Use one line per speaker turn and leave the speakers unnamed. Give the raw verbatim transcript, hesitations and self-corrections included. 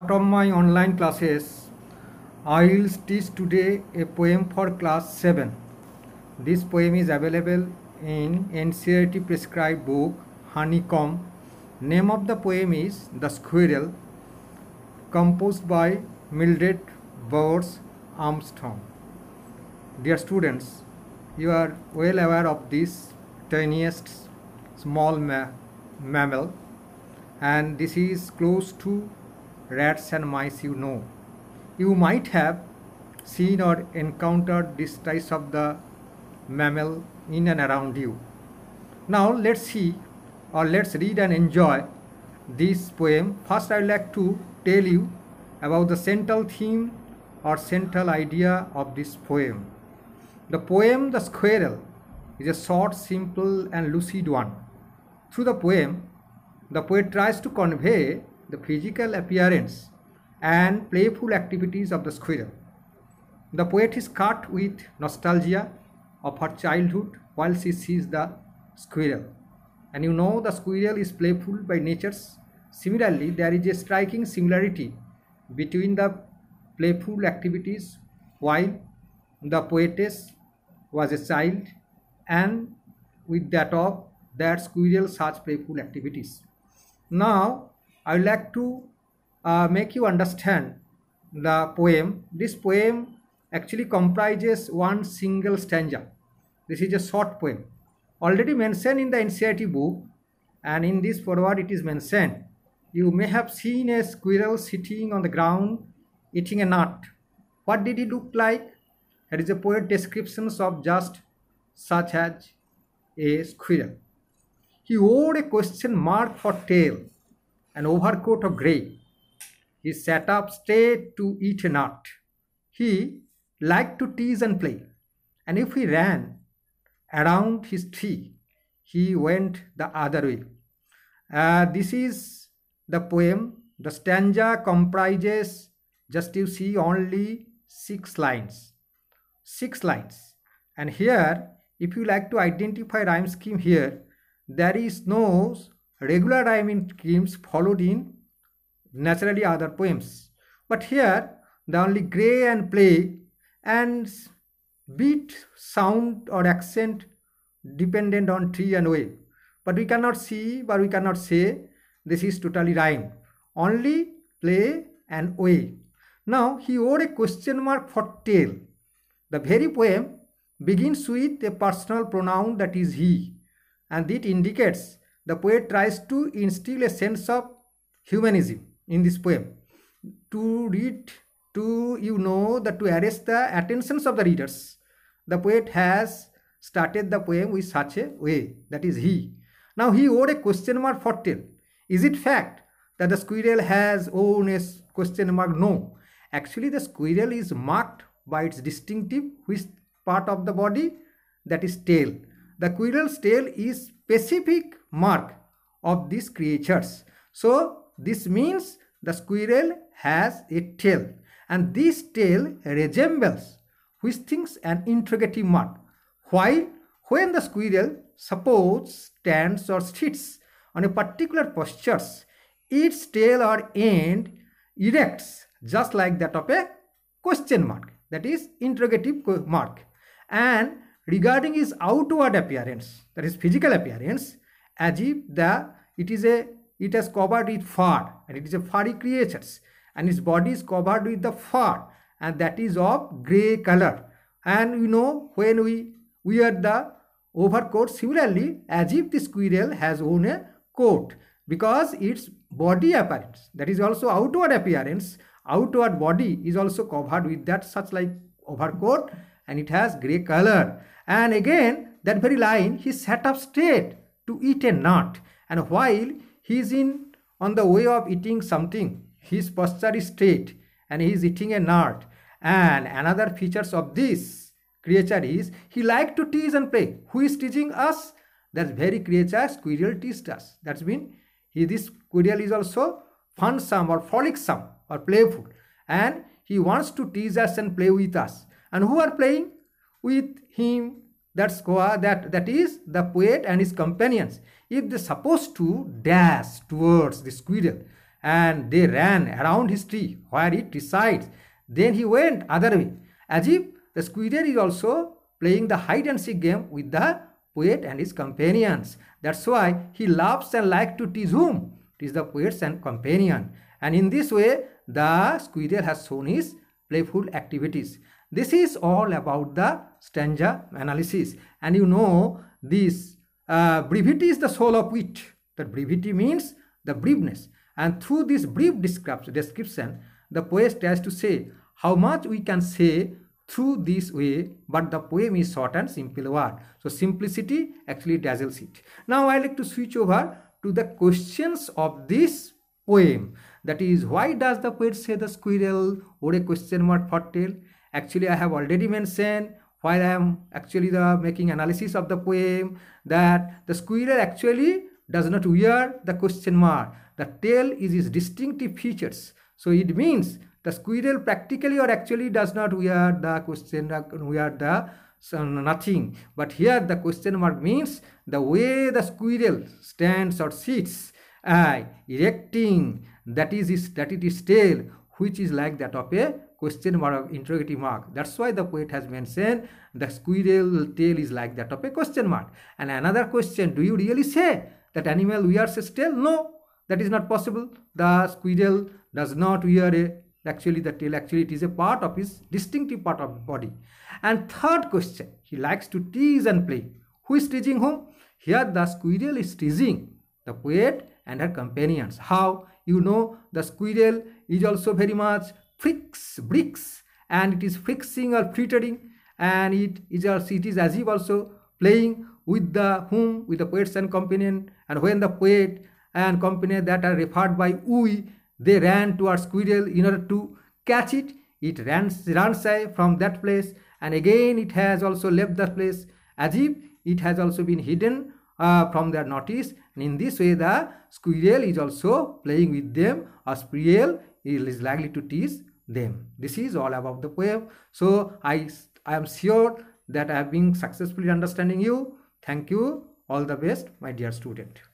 Of my online classes, I will teach today a poem for class seven. This poem is available in N C E R T prescribed book Honeycomb. Name of the poem is The Squirrel, composed by Mildred Bowers Armstrong. Dear students, you are well aware of this tiniest small ma mammal, and this is close to rats and mice, you know. You might have seen or encountered this type of the mammal in and around you. Now let's see or let's read and enjoy this poem. First, I would like to tell you about the central theme or central idea of this poem. The poem The Squirrel is a short, simple and lucid one. Through the poem, the poet tries to convey the physical appearance and playful activities of the squirrel. The poet is cut with nostalgia of her childhood while she sees the squirrel. And you know, the squirrel is playful by nature. Similarly, there is a striking similarity between the playful activities while the poetess was a child and with that of that squirrel such playful activities. Now, I would like to uh, make you understand the poem. This poem actually comprises one single stanza. This is a short poem already mentioned in the N C E R T book, and in this foreword it is mentioned. You may have seen a squirrel sitting on the ground eating a nut. What did he look like? It is a poet descriptions of just such as a squirrel. He wore a question mark for tail, an overcoat of grey. He sat up straight to eat a nut. He liked to tease and play, and if he ran around his tree, he went the other way. Uh, this is the poem. The stanza comprises, just you see, only six lines. Six lines. And here, if you like to identify rhyme scheme here, there is no regular rhyming schemes followed in naturally other poems, but here the only gray and play and beat sound or accent dependent on tree and way, but we cannot see, but we cannot say this is totally rhyme, only play and way. Now he wore a question mark for tail. The very poem begins with a personal pronoun, that is he, and it indicates the poet tries to instill a sense of humanism in this poem. To read, to you know, that to arrest the attentions of the readers, the poet has started the poem with such a way, that is he. Now he wore a question mark for tail. Is it fact that the squirrel has worn a question mark? No. Actually, the squirrel is marked by its distinctive which part of the body, that is tail. The squirrel's tail is specific mark of these creatures. So this means the squirrel has a tail, and this tail resembles which things an interrogative mark. While when the squirrel suppose stands or sits on a particular postures, its tail or end erects just like that of a question mark, that is interrogative mark. And regarding his outward appearance, that is physical appearance, as if the it is a it has covered with fur, and it is a furry creatures, and its body is covered with the fur, and that is of grey color. And you know, when we wear the overcoat, similarly as if the squirrel has worn a coat, because its body appearance, that is also outward appearance, outward body is also covered with that such like overcoat, and it has grey color. And again, that very line, he sat up straight to eat a nut, and while he is in on the way of eating something, his posture is straight and he is eating a nut. And another features of this creature is he like to tease and play. Who is teasing us? That very creature, squirrel, teased us. That's mean he this squirrel is also funsome or frolicsome or playful, and he wants to tease us and play with us. And who are playing with him? That's that that is the poet and his companions. If they supposed to dash towards the squirrel, and they ran around his tree where it resides. Then he went other way, as if the squirrel is also playing the hide and seek game with the poet and his companions. That's why he loves and likes to tease whom? Tease the poets and companion. And in this way, the squirrel has shown his playful activities. This is all about the stanza analysis. And you know, this uh, brevity is the soul of wit. That brevity means the briefness. And through this brief description, the poet tries to say how much we can say through this way, but the poem is short and simple word. So simplicity actually dazzles it. Now I like to switch over to the questions of this poem. That is, why does the poet say the squirrel or a question mark for tail? Actually, I have already mentioned while I am actually the making analysis of the poem that the squirrel actually does not wear the question mark. The tail is his distinctive features. So it means the squirrel practically or actually does not wear the question, wear the so nothing. But here the question mark means the way the squirrel stands or sits, uh, erecting, that is his, that is his tail, which is like that of a question mark, interrogative mark. That's why the poet has mentioned the squirrel tail is like that of a question mark. And another question, do you really say that animal wears a tail? No, that is not possible. The squirrel does not wear a, actually the tail, actually it is a part of his distinctive part of the body. And third question, he likes to tease and play. Who is teasing whom? Here the squirrel is teasing the poet and her companions. How? You know, the squirrel is also very much fricks, bricks, and it is fixing or frittering, and it is also, it is as if also playing with the whom, with the poets and companion. And when the poet and companion that are referred by we, they ran towards squirrel in order to catch it, it runs, runs away from that place, and again it has also left the place as if it has also been hidden uh, from their notice. And in this way the squirrel is also playing with them, or squirrel is likely to tease them. This is all about the poem. So I, I am sure that I have been successfully understanding you. Thank you. All the best, my dear student.